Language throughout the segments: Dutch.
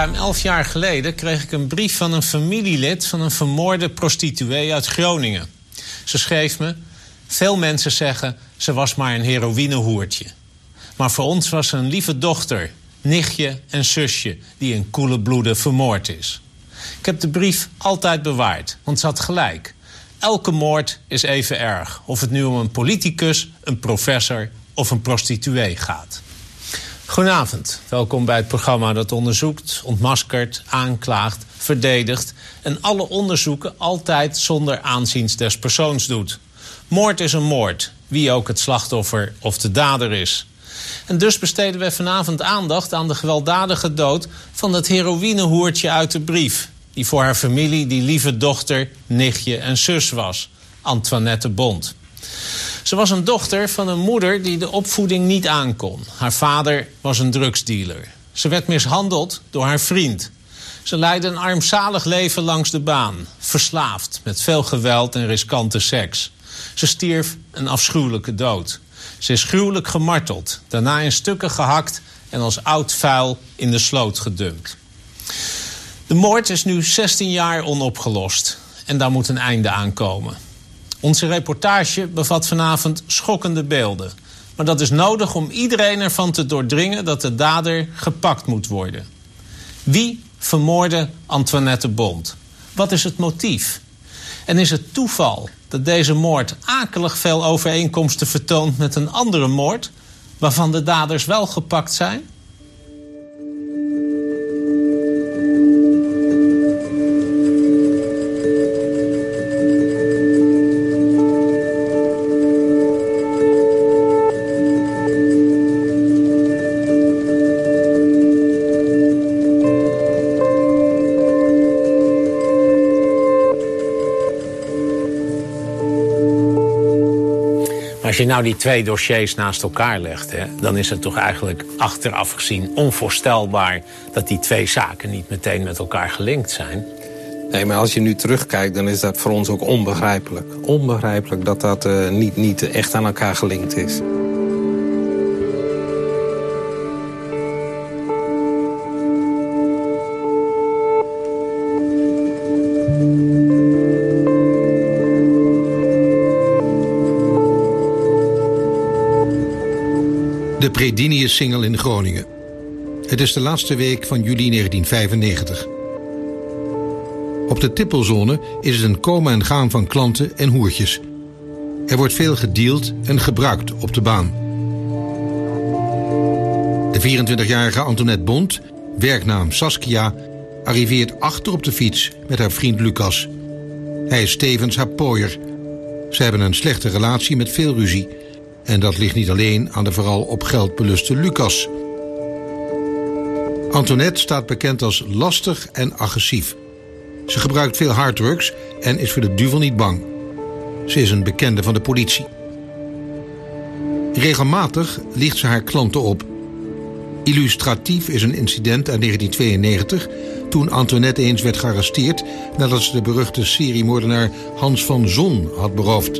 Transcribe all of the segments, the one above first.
Ruim 11 jaar geleden kreeg ik een brief van een familielid van een vermoorde prostituee uit Groningen. Ze schreef me: veel mensen zeggen ze was maar een heroïnehoertje. Maar voor ons was ze een lieve dochter, nichtje en zusje die in koele bloeden vermoord is. Ik heb de brief altijd bewaard, want ze had gelijk. Elke moord is even erg, of het nu om een politicus, een professor of een prostituee gaat. Goedenavond, welkom bij het programma dat onderzoekt, ontmaskert, aanklaagt, verdedigt en alle onderzoeken altijd zonder aanziens des persoons doet. Moord is een moord, wie ook het slachtoffer of de dader is. En dus besteden we vanavond aandacht aan de gewelddadige dood van dat heroïnehoertje uit de brief, die voor haar familie die lieve dochter, nichtje en zus was, Antoinette Bond. Ze was een dochter van een moeder die de opvoeding niet aankon. Haar vader was een drugsdealer. Ze werd mishandeld door haar vriend. Ze leidde een armzalig leven langs de baan, verslaafd met veel geweld en riskante seks. Ze stierf een afschuwelijke dood. Ze is gruwelijk gemarteld, daarna in stukken gehakt en als oud vuil in de sloot gedumpt. De moord is nu 16 jaar onopgelost en daar moet een einde aan komen. Onze reportage bevat vanavond schokkende beelden. Maar dat is nodig om iedereen ervan te doordringen dat de dader gepakt moet worden. Wie vermoordde Antoinette Bond? Wat is het motief? En is het toeval dat deze moord akelig veel overeenkomsten vertoont met een andere moord, waarvan de daders wel gepakt zijn? Als je nou die twee dossiers naast elkaar legt, dan is het toch eigenlijk achteraf gezien onvoorstelbaar dat die twee zaken niet meteen met elkaar gelinkt zijn. Nee, maar als je nu terugkijkt, dan is dat voor ons ook onbegrijpelijk. Onbegrijpelijk dat dat niet echt aan elkaar gelinkt is. De Predinius-singel in Groningen. Het is de laatste week van juli 1995. Op de tippelzone is het een komen en gaan van klanten en hoertjes. Er wordt veel gedeeld en gebruikt op de baan. De 24-jarige Antoinette Bond, werknaam Saskia, arriveert achter op de fiets met haar vriend Lucas. Hij is tevens haar pooier. Ze hebben een slechte relatie met veel ruzie. En dat ligt niet alleen aan de vooral op geld beluste Lucas. Antoinette staat bekend als lastig en agressief. Ze gebruikt veel harddrugs en is voor de duivel niet bang. Ze is een bekende van de politie. Regelmatig liegt ze haar klanten op. Illustratief is een incident uit 1992... toen Antoinette eens werd gearresteerd nadat ze de beruchte seriemoordenaar Hans van Zon had beroofd.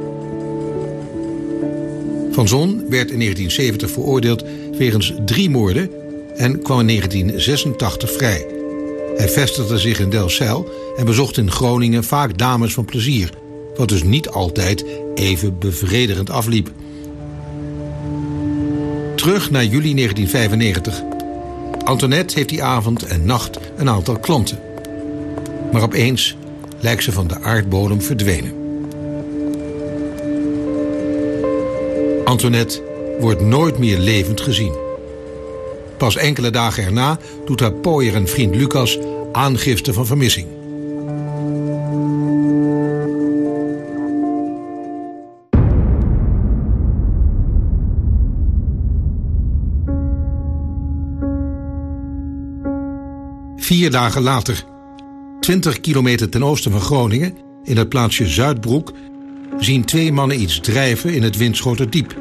Van Zon werd in 1970 veroordeeld wegens 3 moorden en kwam in 1986 vrij. Hij vestigde zich in Delfzijl en bezocht in Groningen vaak dames van plezier, wat dus niet altijd even bevredigend afliep. Terug naar juli 1995. Antoinette heeft die avond en nacht een aantal klanten. Maar opeens lijkt ze van de aardbodem verdwenen. Antoinette wordt nooit meer levend gezien. Pas enkele dagen erna doet haar pooier en vriend Lucas aangifte van vermissing. Vier dagen later, 20 kilometer ten oosten van Groningen, in het plaatsje Zuidbroek, zien 2 mannen iets drijven in het Winschoterdiep.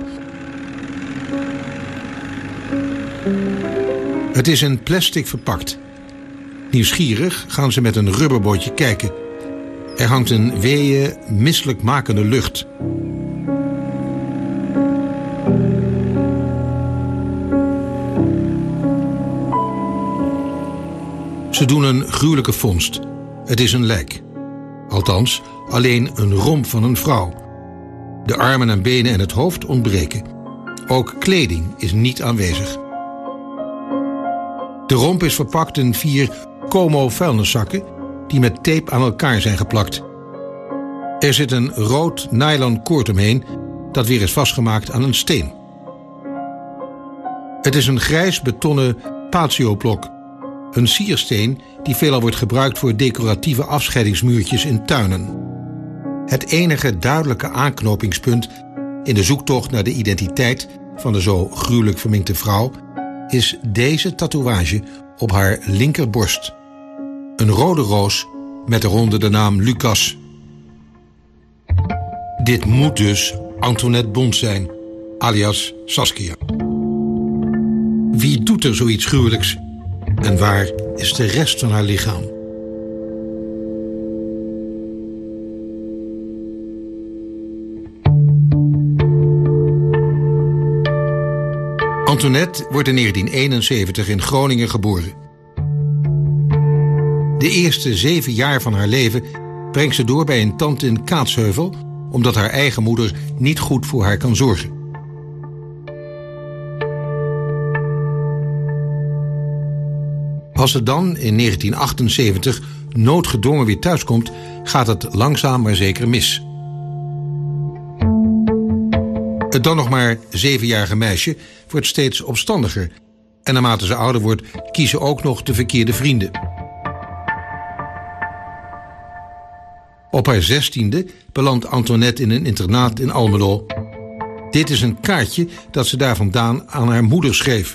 Het is in plastic verpakt. Nieuwsgierig gaan ze met een rubberbootje kijken. Er hangt een weeë, misselijkmakende lucht. Ze doen een gruwelijke vondst. Het is een lijk. Althans, alleen een romp van een vrouw. De armen en benen en het hoofd ontbreken. Ook kleding is niet aanwezig. De romp is verpakt in 4 Como vuilniszakken die met tape aan elkaar zijn geplakt. Er zit een rood nylon koord omheen dat weer is vastgemaakt aan een steen. Het is een grijs betonnen patioblok, een siersteen die veelal wordt gebruikt voor decoratieve afscheidingsmuurtjes in tuinen. Het enige duidelijke aanknopingspunt in de zoektocht naar de identiteit van de zo gruwelijk verminkte vrouw is deze tatoeage op haar linkerborst. Een rode roos met eronder de naam Lucas. Dit moet dus Antoinette Bond zijn, alias Saskia. Wie doet er zoiets gruwelijks? En waar is de rest van haar lichaam? Antoinette wordt in 1971 in Groningen geboren. De eerste 7 jaar van haar leven brengt ze door bij een tante in Kaatsheuvel, omdat haar eigen moeder niet goed voor haar kan zorgen. Als ze dan in 1978 noodgedwongen weer thuiskomt, gaat het langzaam maar zeker mis. Het dan nog maar 7-jarige meisje wordt steeds opstandiger. En naarmate ze ouder wordt, kiezen ook nog de verkeerde vrienden. Op haar 16e belandt Antoinette in een internaat in Almelo. Dit is een kaartje dat ze daar vandaan aan haar moeder schreef.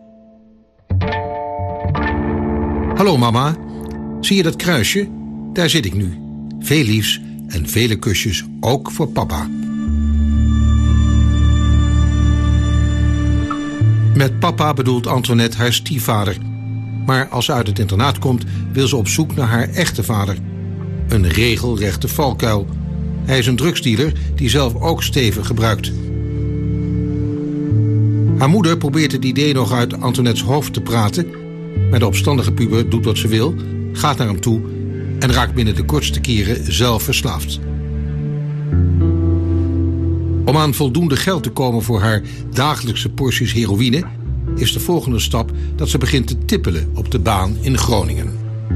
Hallo mama, zie je dat kruisje? Daar zit ik nu. Veel liefs en vele kusjes, ook voor papa. Met papa bedoelt Antoinette haar stiefvader. Maar als ze uit het internaat komt, wil ze op zoek naar haar echte vader. Een regelrechte valkuil. Hij is een drugsdealer die zelf ook stevig gebruikt. Haar moeder probeert het idee nog uit Antoinette's hoofd te praten, maar de opstandige puber doet wat ze wil, gaat naar hem toe en raakt binnen de kortste keren zelf verslaafd. Om aan voldoende geld te komen voor haar dagelijkse porties heroïne is de volgende stap dat ze begint te tippelen op de baan in Groningen.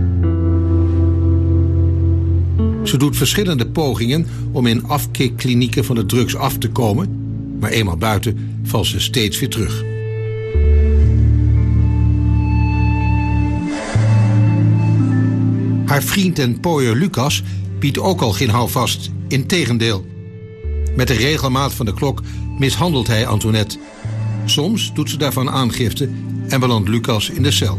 Ze doet verschillende pogingen om in afkikklinieken van de drugs af te komen, maar eenmaal buiten valt ze steeds weer terug. Haar vriend en pooier Lucas biedt ook al geen houvast, integendeel. Met de regelmaat van de klok mishandelt hij Antoinette. Soms doet ze daarvan aangifte en belandt Lucas in de cel.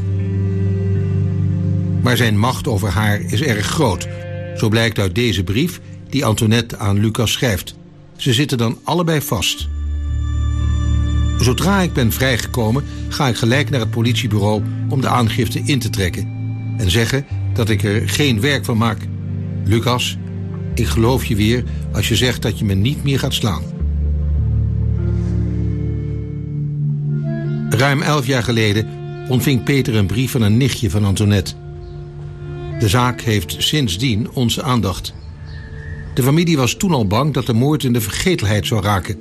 Maar zijn macht over haar is erg groot. Zo blijkt uit deze brief die Antoinette aan Lucas schrijft. Ze zitten dan allebei vast. Zodra ik ben vrijgekomen, ga ik gelijk naar het politiebureau om de aangifte in te trekken en zeggen dat ik er geen werk van maak. Lucas, ik geloof je weer als je zegt dat je me niet meer gaat slaan. Ruim 11 jaar geleden ontving Peter een brief van een nichtje van Antoinette. De zaak heeft sindsdien onze aandacht. De familie was toen al bang dat de moord in de vergetelheid zou raken.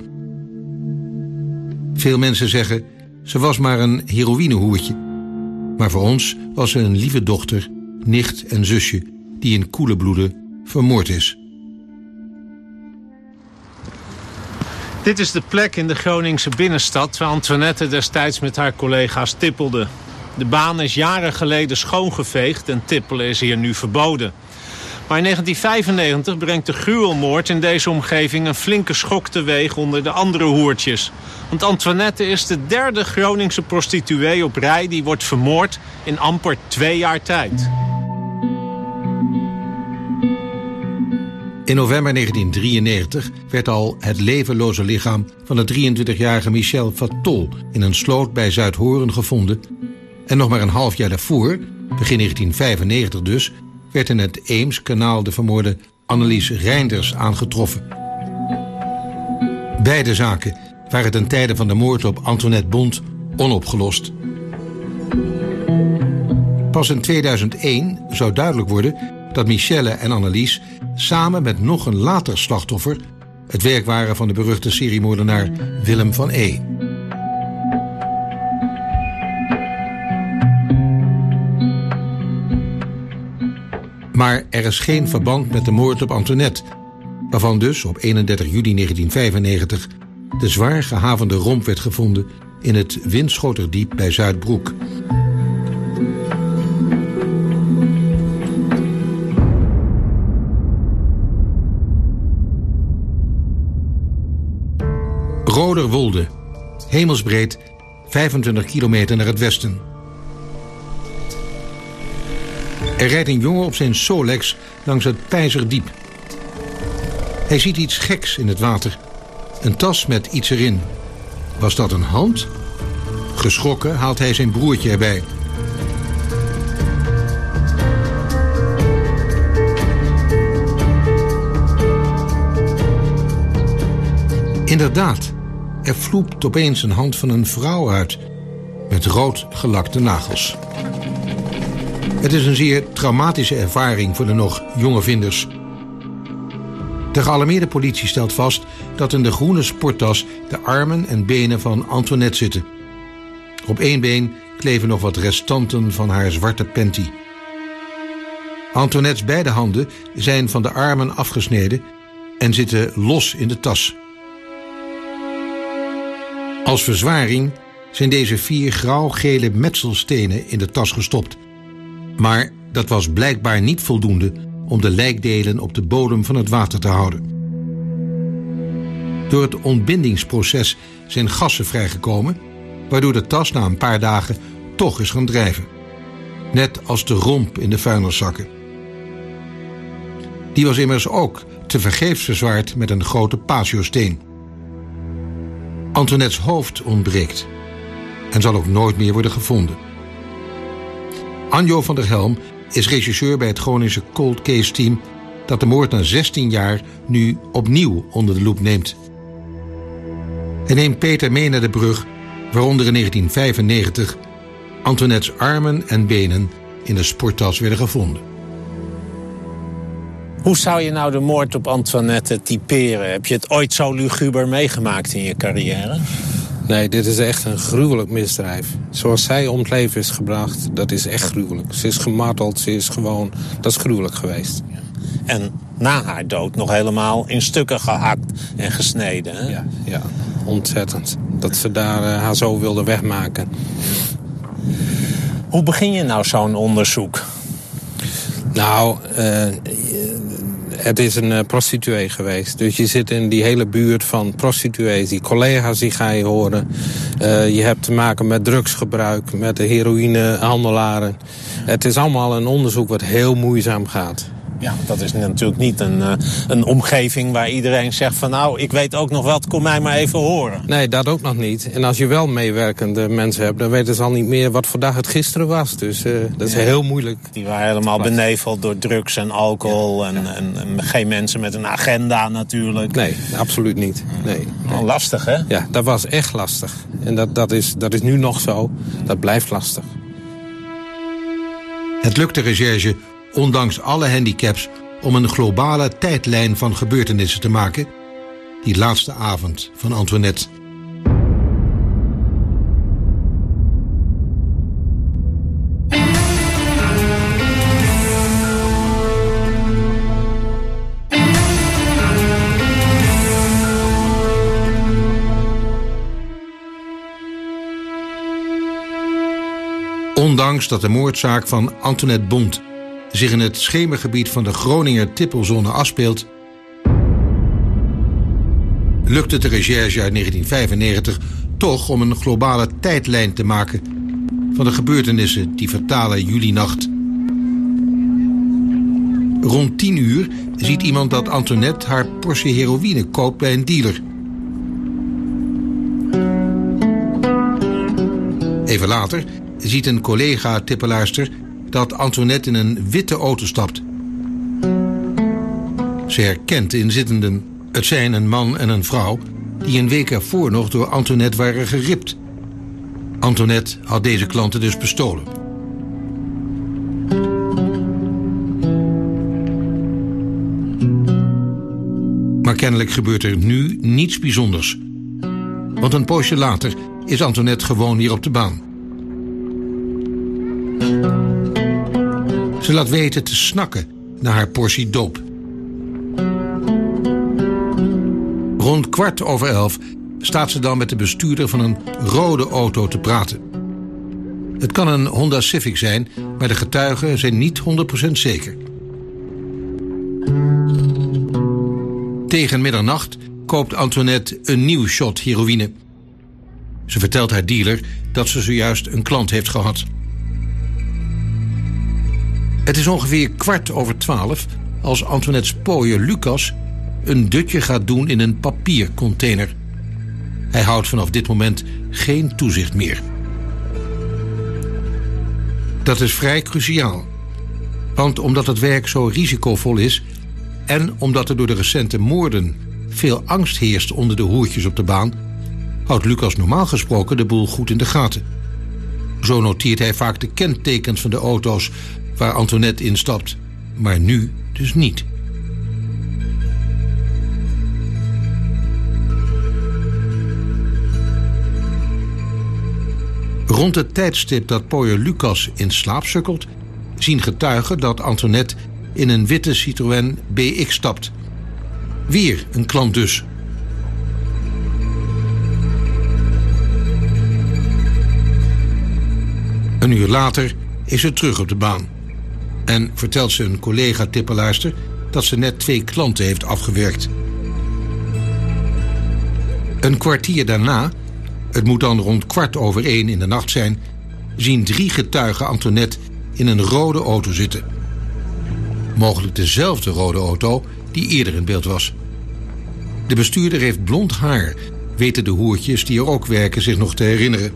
Veel mensen zeggen, ze was maar een heroïnehoertje. Maar voor ons was ze een lieve dochter, nicht en zusje die in koele bloeden vermoord is. Dit is de plek in de Groningse binnenstad waar Antoinette destijds met haar collega's tippelde. De baan is jaren geleden schoongeveegd en tippelen is hier nu verboden. Maar in 1995 brengt de gruwelmoord in deze omgeving een flinke schok teweeg onder de andere hoertjes. Want Antoinette is de 3e Groningse prostituee op rij die wordt vermoord in amper 2 jaar tijd. In november 1993 werd al het levenloze lichaam van de 23-jarige Michel Fatol in een sloot bij Zuidhoorn gevonden. En nog maar een half jaar daarvoor, begin 1995 dus, werd in het Eemskanaal de vermoorde Annelies Reinders aangetroffen. Beide zaken waren ten tijde van de moord op Antoinette Bond onopgelost. Pas in 2001 zou duidelijk worden dat Michelle en Annelies samen met nog een later slachtoffer het werk waren van de beruchte seriemoordenaar Willem van E. Maar er is geen verband met de moord op Antoinette, waarvan dus op 31 juli 1995 de zwaar gehavende romp werd gevonden in het Winschoterdiep bij Zuidbroek. Roderwolde, hemelsbreed 25 kilometer naar het westen. Er rijdt een jongen op zijn Solex langs het Peizerdiep. Hij ziet iets geks in het water. Een tas met iets erin. Was dat een hand? Geschrokken haalt hij zijn broertje erbij. Inderdaad, er vloept opeens een hand van een vrouw uit, met rood gelakte nagels. Het is een zeer traumatische ervaring voor de nog jonge vinders. De gealarmeerde politie stelt vast dat in de groene sporttas de armen en benen van Antoinette zitten. Op één been kleven nog wat restanten van haar zwarte panty. Antoinette's beide handen zijn van de armen afgesneden en zitten los in de tas. Als verzwaring zijn deze 4 grauw-gele metselstenen in de tas gestopt. Maar dat was blijkbaar niet voldoende om de lijkdelen op de bodem van het water te houden. Door het ontbindingsproces zijn gassen vrijgekomen, waardoor de tas na een paar dagen toch is gaan drijven. Net als de romp in de vuilniszakken. Die was immers ook tevergeefs verzwaard met een grote pasiosteen. Antoinette's hoofd ontbreekt en zal ook nooit meer worden gevonden. Anjo van der Helm is regisseur bij het Groningse Cold Case Team dat de moord na 16 jaar nu opnieuw onder de loep neemt. Hij neemt Peter mee naar de brug waaronder in 1995 Antoinette's armen en benen in de sporttas werden gevonden. Hoe zou je nou de moord op Antoinette typeren? Heb je het ooit zo luguber meegemaakt in je carrière? Nee, dit is echt een gruwelijk misdrijf. Zoals zij om het leven is gebracht, dat is echt gruwelijk. Ze is gemarteld, dat is gruwelijk geweest. En na haar dood nog helemaal in stukken gehakt en gesneden, hè? Ja, ontzettend. Dat ze daar haar zo wilde wegmaken. Hoe begin je nou zo'n onderzoek? Nou, het is een prostituee geweest. Dus je zit in die hele buurt van prostituees. Die collega's die ga je horen. Je hebt te maken met drugsgebruik, met de heroïnehandelaren. Het is allemaal een onderzoek wat heel moeizaam gaat. Ja, dat is natuurlijk niet een omgeving waar iedereen zegt van nou, ik weet ook nog wat, kom mij maar even horen. Nee, dat ook nog niet. En als je wel meewerkende mensen hebt, dan weten ze al niet meer wat voor dag het gisteren was. Dus dat is heel moeilijk. Die waren helemaal beneveld door drugs en alcohol en geen mensen met een agenda natuurlijk. Nee, absoluut niet. Nee. Lastig, hè? Ja, dat was echt lastig. En dat is nu nog zo. Dat blijft lastig. Het lukt de recherche, ondanks alle handicaps, om een globale tijdlijn van gebeurtenissen te maken. Die laatste avond van Antoinette. Ondanks dat de moordzaak van Antoinette Bond zich in het schemergebied van de Groninger Tippelzone afspeelt, lukt het de recherche uit 1995 toch om een globale tijdlijn te maken van de gebeurtenissen die fatale julinacht. Rond 10 uur ziet iemand dat Antoinette haar portie heroïne koopt bij een dealer. Even later ziet een collega-tippelaarster dat Antoinette in een witte auto stapt. Ze herkent de inzittenden. Het zijn een man en een vrouw die een week ervoor nog door Antoinette waren geript. Antoinette had deze klanten dus bestolen. Maar kennelijk gebeurt er nu niets bijzonders. Want een poosje later is Antoinette gewoon weer op de baan. Ze laat weten te snakken naar haar portie doop. Rond 11:15 staat ze dan met de bestuurder van een rode auto te praten. Het kan een Honda Civic zijn, maar de getuigen zijn niet 100% zeker. Tegen middernacht koopt Antoinette een nieuw shot heroïne. Ze vertelt haar dealer dat ze zojuist een klant heeft gehad. Het is ongeveer 11:15 als Antoinette's pooier Lucas een dutje gaat doen in een papiercontainer. Hij houdt vanaf dit moment geen toezicht meer. Dat is vrij cruciaal. Want omdat het werk zo risicovol is en omdat er door de recente moorden veel angst heerst onder de hoertjes op de baan, houdt Lucas normaal gesproken de boel goed in de gaten. Zo noteert hij vaak de kentekens van de auto's waar Antoinette instapt, maar nu dus niet. Rond het tijdstip dat pooier Lucas in slaap sukkelt, zien getuigen dat Antoinette in een witte Citroën BX stapt. Weer een klant dus. Een uur later is ze terug op de baan. En vertelt ze een collega-tippelaarster dat ze net 2 klanten heeft afgewerkt. Een kwartier daarna, het moet dan rond 1:15 in de nacht zijn, zien 3 getuigen Antoinette in een rode auto zitten. Mogelijk dezelfde rode auto die eerder in beeld was. De bestuurder heeft blond haar, weten de hoertjes die er ook werken zich nog te herinneren.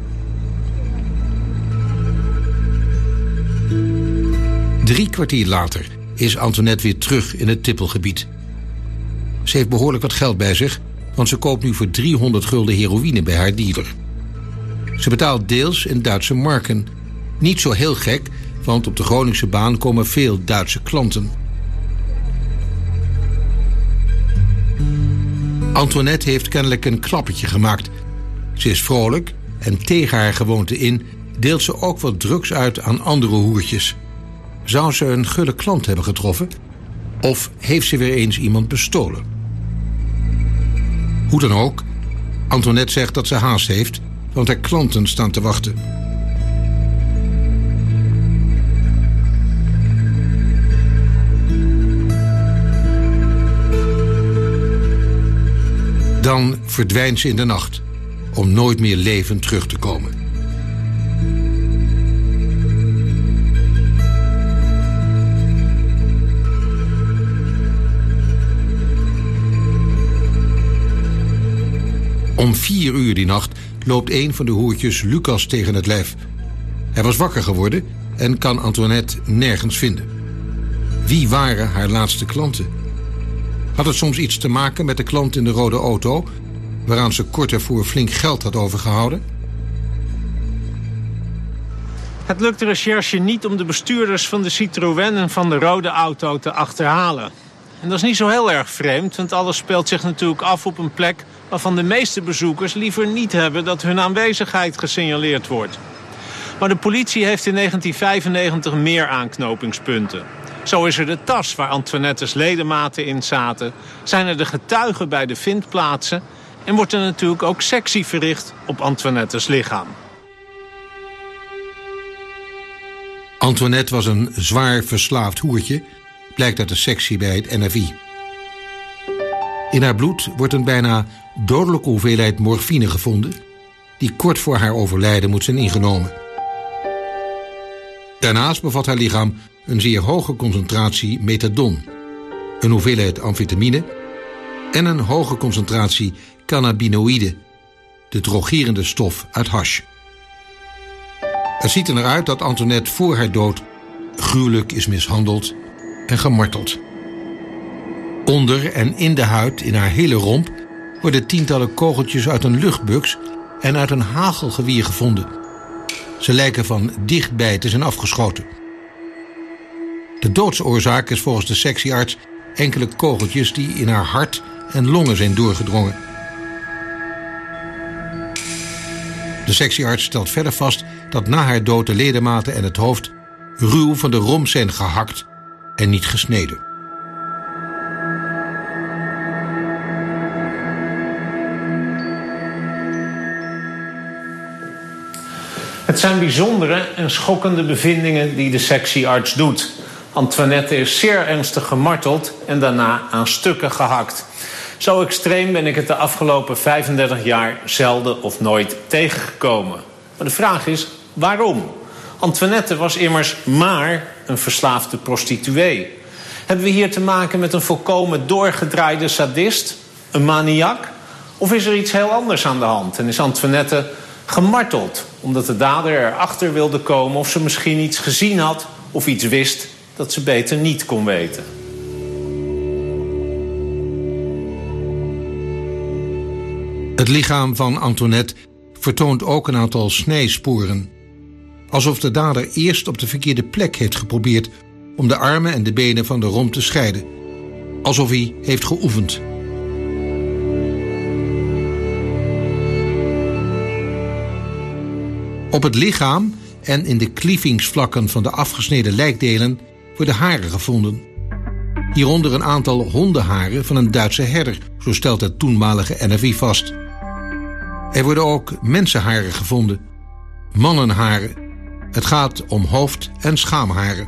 Drie kwartier later is Antoinette weer terug in het tippelgebied. Ze heeft behoorlijk wat geld bij zich, want ze koopt nu voor 300 gulden heroïne bij haar dealer. Ze betaalt deels in Duitse marken. Niet zo heel gek, want op de Groningse baan komen veel Duitse klanten. Antoinette heeft kennelijk een klappertje gemaakt. Ze is vrolijk en tegen haar gewoonte in deelt ze ook wat drugs uit aan andere hoertjes. Zou ze een gulle klant hebben getroffen? Of heeft ze weer eens iemand bestolen? Hoe dan ook, Antoinette zegt dat ze haast heeft, want haar klanten staan te wachten. Dan verdwijnt ze in de nacht, om nooit meer levend terug te komen. Om 4 uur die nacht loopt een van de hoertjes Lucas tegen het lijf. Hij was wakker geworden en kan Antoinette nergens vinden. Wie waren haar laatste klanten? Had het soms iets te maken met de klant in de rode auto, waaraan ze kort ervoor flink geld had overgehouden? Het lukt de recherche niet om de bestuurders van de Citroën en van de rode auto te achterhalen. En dat is niet zo heel erg vreemd, want alles speelt zich natuurlijk af op een plek waarvan de meeste bezoekers liever niet hebben dat hun aanwezigheid gesignaleerd wordt. Maar de politie heeft in 1995 meer aanknopingspunten. Zo is er de tas waar Antoinette's ledematen in zaten, zijn er de getuigen bij de vindplaatsen en wordt er natuurlijk ook sectie verricht op Antoinette's lichaam. Antoinette was een zwaar verslaafd hoertje, blijkt uit de sectie bij het NFI. In haar bloed wordt een bijna dodelijke hoeveelheid morfine gevonden, die kort voor haar overlijden moet zijn ingenomen. Daarnaast bevat haar lichaam een zeer hoge concentratie methadon, een hoeveelheid amfetamine en een hoge concentratie cannabinoïden, de drogerende stof uit hash. Het ziet er naar uit dat Antoinette voor haar dood gruwelijk is mishandeld en gemarteld. Onder en in de huid in haar hele romp worden tientallen kogeltjes uit een luchtbuks en uit een hagelgeweer gevonden. Ze lijken van dichtbij te zijn afgeschoten. De doodsoorzaak is volgens de sectiearts enkele kogeltjes die in haar hart en longen zijn doorgedrongen. De sectiearts stelt verder vast dat na haar dood de ledematen en het hoofd ruw van de romp zijn gehakt en niet gesneden. Het zijn bijzondere en schokkende bevindingen die de sectiearts doet. Antoinette is zeer ernstig gemarteld en daarna aan stukken gehakt. Zo extreem ben ik het de afgelopen 35 jaar zelden of nooit tegengekomen. Maar de vraag is, waarom? Antoinette was immers maar een verslaafde prostituee. Hebben we hier te maken met een volkomen doorgedraaide sadist? Een maniak? Of is er iets heel anders aan de hand en is Antoinette gemarteld omdat de dader erachter wilde komen of ze misschien iets gezien had of iets wist dat ze beter niet kon weten? Het lichaam van Antoinette vertoont ook een aantal snijsporen. Alsof de dader eerst op de verkeerde plek heeft geprobeerd om de armen en de benen van de romp te scheiden. Alsof hij heeft geoefend. Op het lichaam en in de klievingsvlakken van de afgesneden lijkdelen worden haren gevonden. Hieronder een aantal hondenharen van een Duitse herder, zo stelt het toenmalige NFI vast. Er worden ook mensenharen gevonden, mannenharen. Het gaat om hoofd- en schaamharen.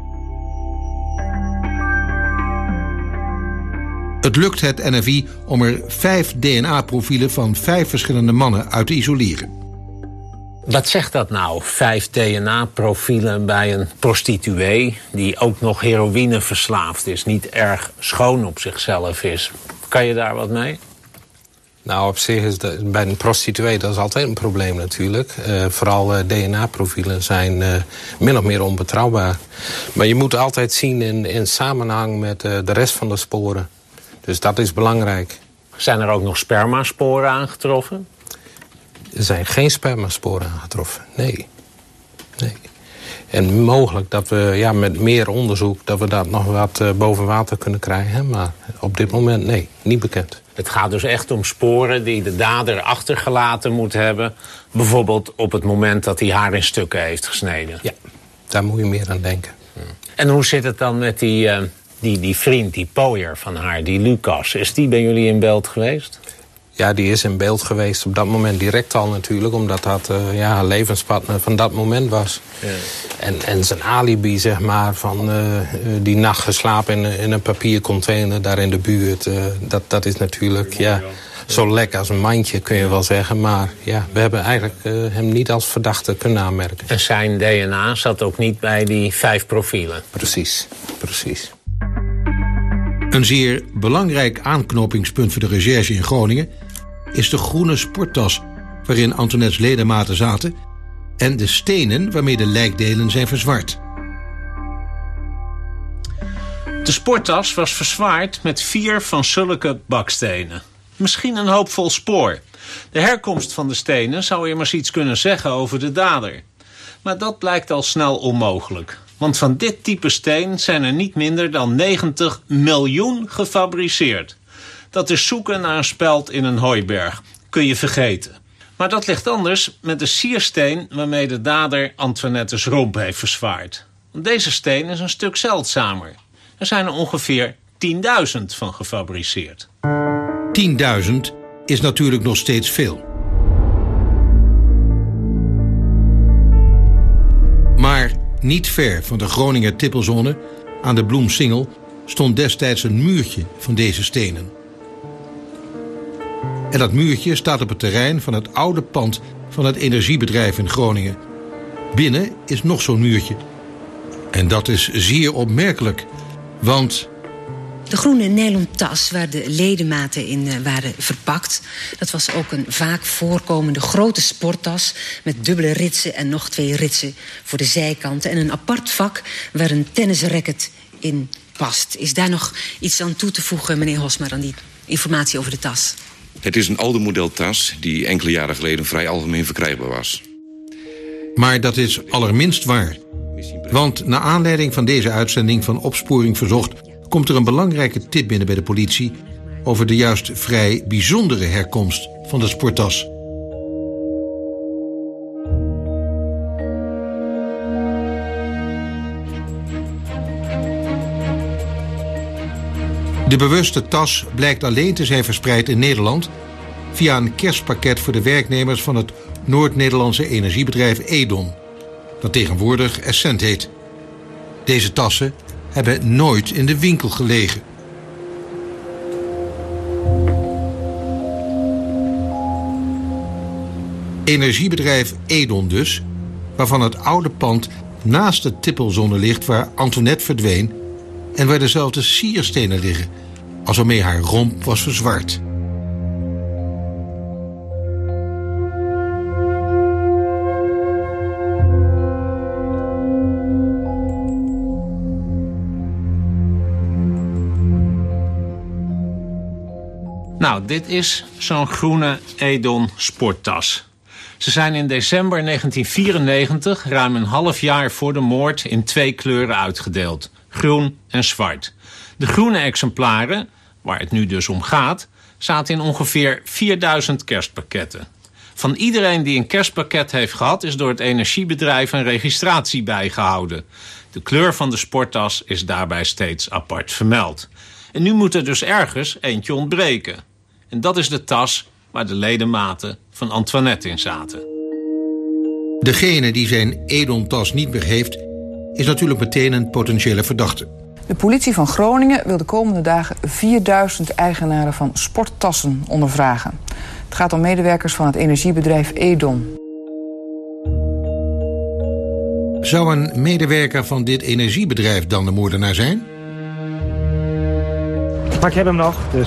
Het lukt het NFI om er 5 DNA-profielen van 5 verschillende mannen uit te isoleren. Wat zegt dat nou? 5 DNA-profielen bij een prostituee die ook nog heroïne verslaafd is, niet erg schoon op zichzelf is. Kan je daar wat mee? Nou, op zich is bij een prostituee dat is altijd een probleem natuurlijk. Vooral DNA-profielen zijn min of meer onbetrouwbaar. Maar je moet altijd zien in samenhang met de rest van de sporen. Dus dat is belangrijk. Zijn er ook nog spermasporen aangetroffen? Er zijn geen spermasporen aangetroffen, nee. En mogelijk dat we met meer onderzoek dat we dat nog wat boven water kunnen krijgen. Maar op dit moment nee, niet bekend. Het gaat dus echt om sporen die de dader achtergelaten moet hebben. Bijvoorbeeld op het moment dat hij haar in stukken heeft gesneden. Ja, daar moet je meer aan denken. En hoe zit het dan met die vriend, die pooier van haar, die Lucas? Is die bij jullie in beeld geweest? Ja, die is in beeld geweest op dat moment direct al natuurlijk. Omdat dat haar levenspartner van dat moment was. Ja. En zijn alibi, zeg maar, van die nacht geslapen in een papiercontainer daar in de buurt. Dat is natuurlijk zo lek als een mandje, kun je wel zeggen. Maar ja, we hebben eigenlijk hem niet als verdachte kunnen aanmerken. En zijn DNA zat ook niet bij die 5 profielen? Precies. Een zeer belangrijk aanknopingspunt voor de recherche in Groningen is de groene sporttas waarin Antoinette's ledematen zaten en de stenen waarmee de lijkdelen zijn verzwart. De sporttas was verzwaard met 4 van zulke bakstenen. Misschien een hoopvol spoor. De herkomst van de stenen zou immers iets kunnen zeggen over de dader. Maar dat blijkt al snel onmogelijk. Want van dit type steen zijn er niet minder dan 90 miljoen gefabriceerd. Dat is zoeken naar een speld in een hooiberg. Kun je vergeten. Maar dat ligt anders met de siersteen waarmee de dader Antoinette's romp heeft verzwaard. Want deze steen is een stuk zeldzamer. Er zijn er ongeveer 10.000 van gefabriceerd. 10.000 is natuurlijk nog steeds veel. Maar niet ver van de Groninger tippelzone, aan de Bloemsingel, stond destijds een muurtje van deze stenen. En dat muurtje staat op het terrein van het oude pand van het energiebedrijf in Groningen. Binnen is nog zo'n muurtje. En dat is zeer opmerkelijk, want de groene nylon tas waar de ledematen in waren verpakt, dat was ook een vaak voorkomende grote sporttas met dubbele ritsen en nog 2 ritsen voor de zijkanten en een apart vak waar een tennisracket in past. Is daar nog iets aan toe te voegen, meneer Hosmer, aan die informatie over de tas? Het is een oude modeltas die enkele jaren geleden vrij algemeen verkrijgbaar was. Maar dat is allerminst waar. Want naar aanleiding van deze uitzending van Opsporing Verzocht komt er een belangrijke tip binnen bij de politie over de juist vrij bijzondere herkomst van de sporttas. De bewuste tas blijkt alleen te zijn verspreid in Nederland via een kerstpakket voor de werknemers van het Noord-Nederlandse energiebedrijf Edon, dat tegenwoordig Essent heet. Deze tassen hebben nooit in de winkel gelegen. Energiebedrijf Edon dus, waarvan het oude pand naast de tippelzone ligt waar Antoinette verdween en waar dezelfde sierstenen liggen als waarmee haar romp was verzwart. Nou, dit is zo'n groene Edon sporttas. Ze zijn in december 1994, ruim een half jaar voor de moord, in 2 kleuren uitgedeeld. Groen en zwart. De groene exemplaren, waar het nu dus om gaat, zaten in ongeveer 4000 kerstpakketten. Van iedereen die een kerstpakket heeft gehad, is door het energiebedrijf een registratie bijgehouden. De kleur van de sporttas is daarbij steeds apart vermeld. En nu moet er dus ergens eentje ontbreken. En dat is de tas waar de ledematen van Antoinette in zaten. Degene die zijn Edon-tas niet meer heeft, is natuurlijk meteen een potentiële verdachte. De politie van Groningen wil de komende dagen 4000 eigenaren van sporttassen ondervragen. Het gaat om medewerkers van het energiebedrijf Edon. Zou een medewerker van dit energiebedrijf dan de moordenaar zijn? Maar ik heb hem nog, dus...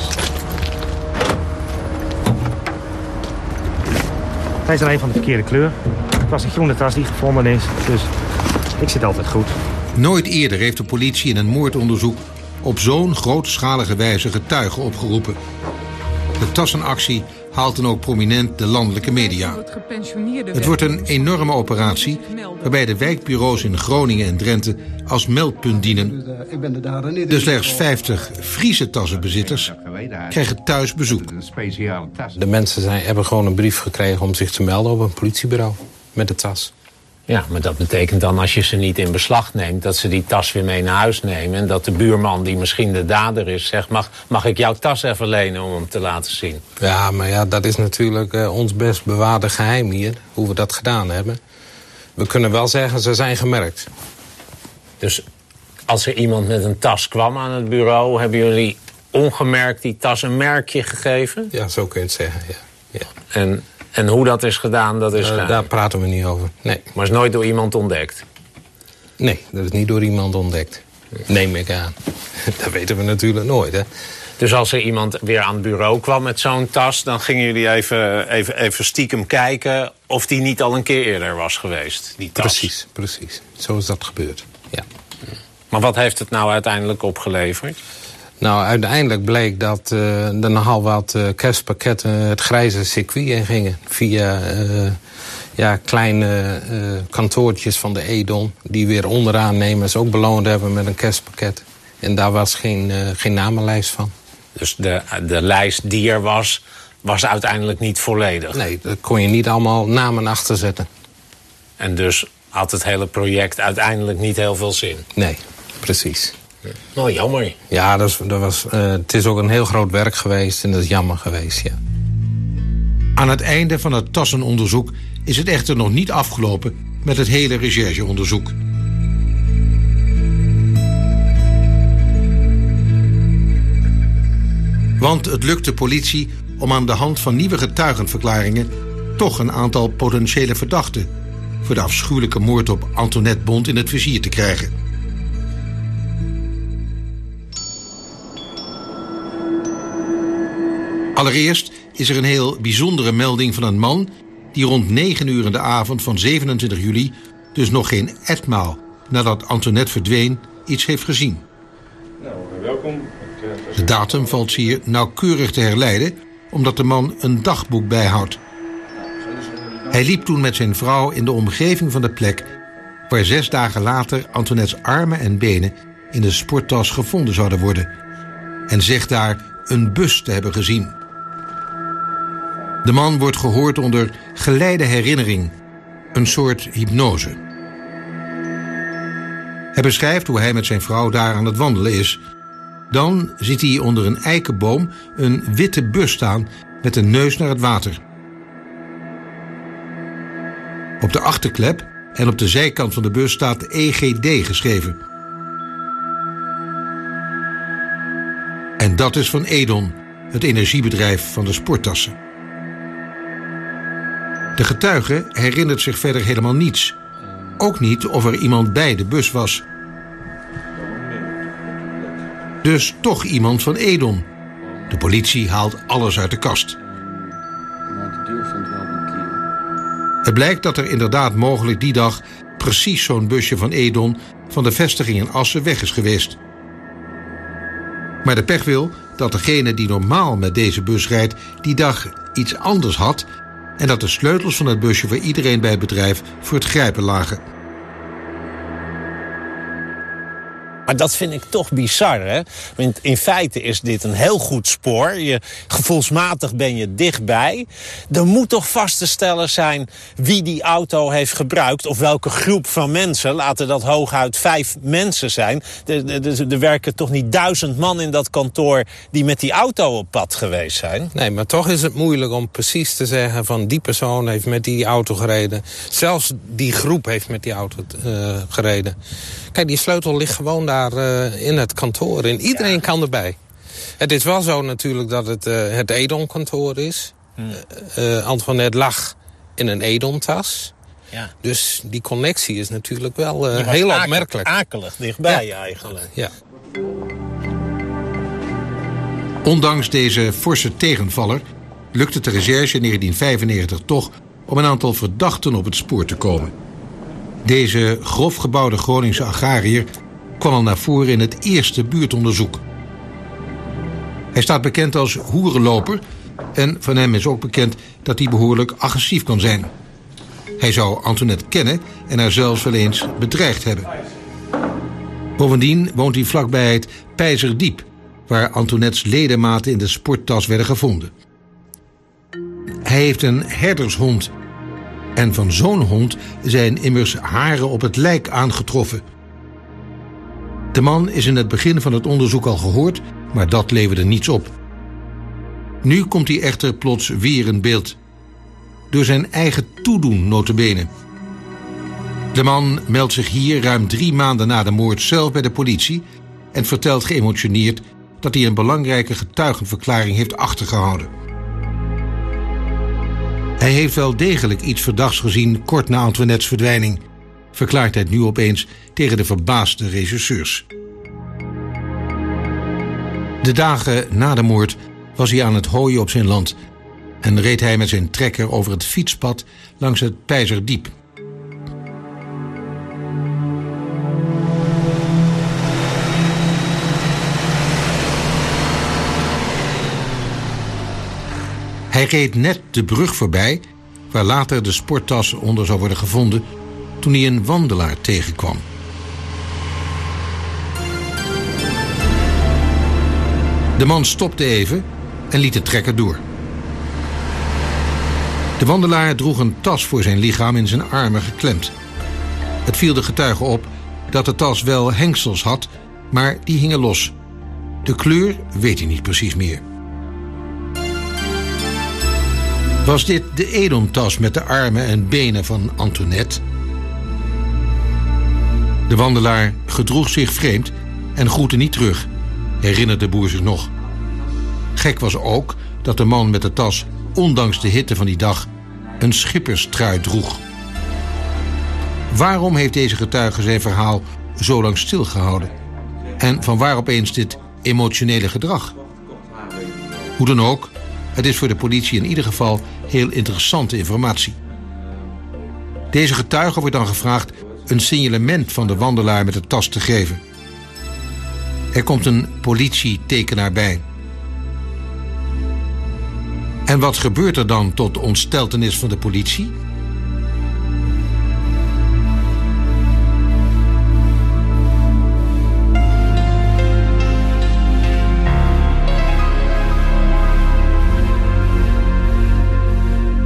Hij is alleen van de verkeerde kleur. Het was een groene tas die gevonden is, dus ik zit altijd goed. Nooit eerder heeft de politie in een moordonderzoek op zo'n grootschalige wijze getuigen opgeroepen. De tassenactie haalt dan ook prominent de landelijke media. Het wordt een enorme operatie waarbij de wijkbureaus in Groningen en Drenthe als meldpunt dienen. De slechts 50 Friese tassenbezitters krijgen thuis bezoek. De mensen hebben gewoon een brief gekregen om zich te melden op een politiebureau met de tas. Ja, maar dat betekent dan als je ze niet in beslag neemt, dat ze die tas weer mee naar huis nemen. En dat de buurman, die misschien de dader is, zegt, mag ik jouw tas even lenen om hem te laten zien? Ja, maar ja, dat is natuurlijk ons best bewaarde geheim hier, hoe we dat gedaan hebben. We kunnen wel zeggen, ze zijn gemerkt. Dus als er iemand met een tas kwam aan het bureau, hebben jullie ongemerkt die tas een merkje gegeven? Ja, zo kun je het zeggen, ja. En hoe dat is gedaan, dat is daar praten we niet over, nee. Maar is nooit door iemand ontdekt? Nee, dat is niet door iemand ontdekt. Neem ik aan. Dat weten we natuurlijk nooit, hè. Dus als er iemand weer aan het bureau kwam met zo'n tas, dan gingen jullie even stiekem kijken of die niet al een keer eerder was geweest, die tas? Precies. Zo is dat gebeurd, ja. Maar wat heeft het nou uiteindelijk opgeleverd? Nou, uiteindelijk bleek dat er nogal wat kerstpakketten het grijze circuit in gingen. Via kleine kantoortjes van de Edon, die weer onderaannemers ook beloond hebben met een kerstpakket. En daar was geen namenlijst van. Dus de lijst die er was uiteindelijk niet volledig? Nee, daar kon je niet allemaal namen achter zetten. En dus had het hele project uiteindelijk niet heel veel zin? Nee, precies. Nou, jammer. Ja, het is ook een heel groot werk geweest en dat is jammer geweest, ja. Aan het einde van het tassenonderzoek is het echter nog niet afgelopen met het hele rechercheonderzoek. Want het lukt de politie om aan de hand van nieuwe getuigenverklaringen toch een aantal potentiële verdachten voor de afschuwelijke moord op Antoinette Bond in het vizier te krijgen. Allereerst is er een heel bijzondere melding van een man die rond 9 uur in de avond van 27 juli, dus nog geen etmaal nadat Antoinette verdween, iets heeft gezien. Nou, welkom. De datum valt zeer nauwkeurig te herleiden, omdat de man een dagboek bijhoudt. Hij liep toen met zijn vrouw in de omgeving van de plek waar 6 dagen later Antoinette's armen en benen in de sporttas gevonden zouden worden en zegt daar een bus te hebben gezien. De man wordt gehoord onder geleide herinnering, een soort hypnose. Hij beschrijft hoe hij met zijn vrouw daar aan het wandelen is. Dan ziet hij onder een eikenboom een witte bus staan met de neus naar het water. Op de achterklep en op de zijkant van de bus staat EGD geschreven. En dat is van Edon, het energiebedrijf van de sporttassen. De getuige herinnert zich verder helemaal niets. Ook niet of er iemand bij de bus was. Dus toch iemand van Edon. De politie haalt alles uit de kast. Het blijkt dat er inderdaad mogelijk die dag precies zo'n busje van Edon van de vestiging in Assen weg is geweest. Maar de pech wil dat degene die normaal met deze bus rijdt die dag iets anders had en dat de sleutels van het busje voor iedereen bij het bedrijf voor het grijpen lagen. Maar dat vind ik toch bizar, hè? Want in feite is dit een heel goed spoor. Gevoelsmatig ben je dichtbij. Er moet toch vast te stellen zijn wie die auto heeft gebruikt of welke groep van mensen. Laten dat hooguit 5 mensen zijn. Er werken toch niet 1000 man in dat kantoor die met die auto op pad geweest zijn? Nee, maar toch is het moeilijk om precies te zeggen van die persoon heeft met die auto gereden. Zelfs die groep heeft met die auto gereden. Kijk, die sleutel ligt gewoon daar in het kantoor. En iedereen kan erbij. Het is wel zo natuurlijk dat het Edon-kantoor is. Antoinette lag in een Edon-tas. Ja. Dus die connectie is natuurlijk wel heel opmerkelijk. Akelig dichtbij eigenlijk. Ja. Ondanks deze forse tegenvaller lukt het de recherche in 1995 toch om een aantal verdachten op het spoor te komen. Deze grof gebouwde Groningse agrariër kwam al naar voren in het eerste buurtonderzoek. Hij staat bekend als hoerenloper en van hem is ook bekend dat hij behoorlijk agressief kan zijn. Hij zou Antoinette kennen en haar zelfs wel eens bedreigd hebben. Bovendien woont hij vlakbij het Peizerdiep, waar Antoinette's ledematen in de sporttas werden gevonden. Hij heeft een herdershond. En van zo'n hond zijn immers haren op het lijk aangetroffen. De man is in het begin van het onderzoek al gehoord, maar dat leverde niets op. Nu komt hij echter plots weer in beeld. Door zijn eigen toedoen nota bene. De man meldt zich hier ruim 3 maanden na de moord zelf bij de politie en vertelt geëmotioneerd dat hij een belangrijke getuigenverklaring heeft achtergehouden. Hij heeft wel degelijk iets verdachts gezien kort na Antoinette's verdwijning, verklaart hij nu opeens tegen de verbaasde rechercheurs. De dagen na de moord was hij aan het hooien op zijn land en reed hij met zijn trekker over het fietspad langs het Peizerdiep. Hij reed net de brug voorbij, waar later de sporttas onder zou worden gevonden, toen hij een wandelaar tegenkwam. De man stopte even en liet de trekker door. De wandelaar droeg een tas voor zijn lichaam in zijn armen geklemd. Het viel de getuige op dat de tas wel hengsels had, maar die hingen los. De kleur weet hij niet precies meer. Was dit de Edon-tas met de armen en benen van Antoinette? De wandelaar gedroeg zich vreemd en groette niet terug, herinnert de boer zich nog. Gek was ook dat de man met de tas, ondanks de hitte van die dag, een schipperstrui droeg. Waarom heeft deze getuige zijn verhaal zo lang stilgehouden? En vanwaar opeens dit emotionele gedrag? Hoe dan ook, het is voor de politie in ieder geval heel interessante informatie. Deze getuige wordt dan gevraagd een signalement van de wandelaar met de tas te geven. Er komt een politietekenaar bij. En wat gebeurt er dan tot de ontsteltenis van de politie?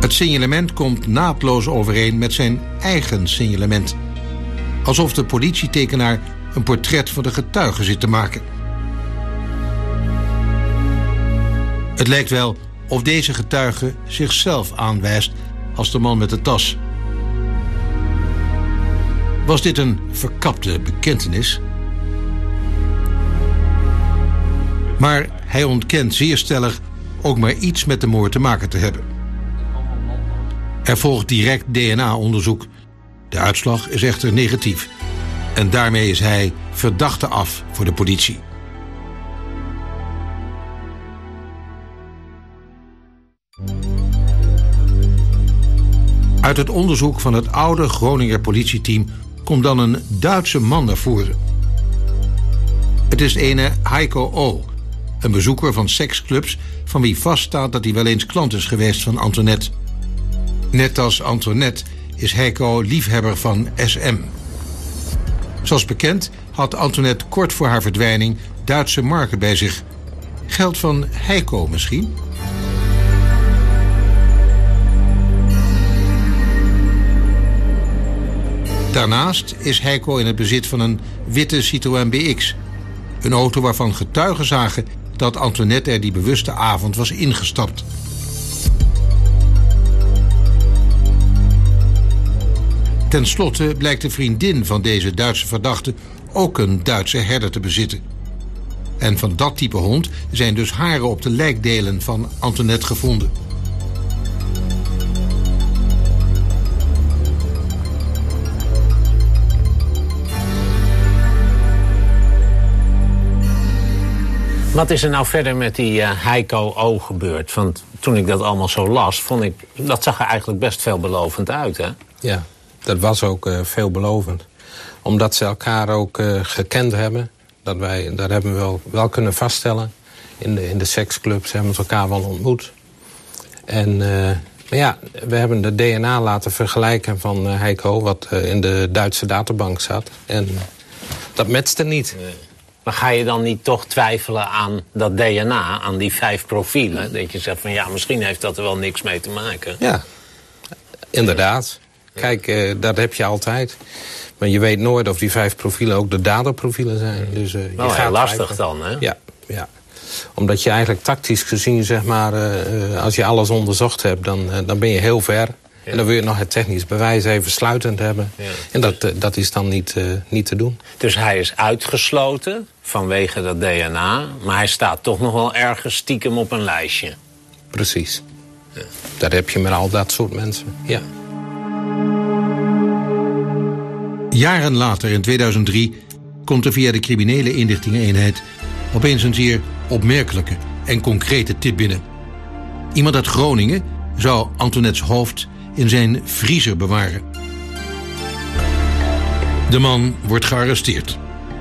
Het signalement komt naadloos overeen met zijn eigen signalement. Alsof de politietekenaar een portret van de getuige zit te maken. Het lijkt wel of deze getuige zichzelf aanwijst als de man met de tas. Was dit een verkapte bekentenis? Maar hij ontkent zeer stellig ook maar iets met de moord te maken te hebben. Er volgt direct DNA-onderzoek. De uitslag is echter negatief. En daarmee is hij verdachte af voor de politie. Uit het onderzoek van het oude Groninger politieteam komt dan een Duitse man naar voren. Het is ene Heiko O., een bezoeker van seksclubs van wie vaststaat dat hij wel eens klant is geweest van Antoinette. Net als Antoinette is Heiko liefhebber van SM. Zoals bekend had Antoinette kort voor haar verdwijning Duitse marken bij zich. Geld van Heiko misschien? Daarnaast is Heiko in het bezit van een witte Citroën BX. Een auto waarvan getuigen zagen dat Antoinette er die bewuste avond was ingestapt. Ten slotte blijkt de vriendin van deze Duitse verdachte ook een Duitse herder te bezitten. En van dat type hond zijn dus haren op de lijkdelen van Antoinette gevonden. Wat is er nou verder met die Heiko O. gebeurd? Want toen ik dat allemaal zo las, vond ik... dat zag er eigenlijk best veelbelovend uit, hè? Ja, dat was ook veelbelovend. Omdat ze elkaar ook gekend hebben. Dat hebben we wel kunnen vaststellen. In de seksclubs hebben we elkaar wel ontmoet. En, maar ja, we hebben de DNA laten vergelijken van Heiko... wat in de Duitse databank zat. En dat matchte niet. Nee. Maar ga je dan niet toch twijfelen aan dat DNA, aan die 5 profielen? Dat je zegt van ja, misschien heeft dat er wel niks mee te maken. Ja, inderdaad. Kijk, dat heb je altijd. Maar je weet nooit of die 5 profielen ook de daderprofielen zijn. Dus, je gaat heel lastig dan, hè? Ja. Omdat je eigenlijk tactisch gezien, zeg maar, als je alles onderzocht hebt, dan ben je heel ver. Ja. En dan wil je nog het technisch bewijs even sluitend hebben. Ja. En dat is dan niet te doen. Dus hij is uitgesloten vanwege dat DNA... maar hij staat toch nog wel ergens stiekem op een lijstje. Precies. Ja. Daar heb je met al dat soort mensen, ja. Jaren later, in 2003, komt er via de criminele inlichtingeneenheid opeens een zeer opmerkelijke en concrete tip binnen. Iemand uit Groningen zou Antoinette's hoofd in zijn vriezer bewaren. De man wordt gearresteerd.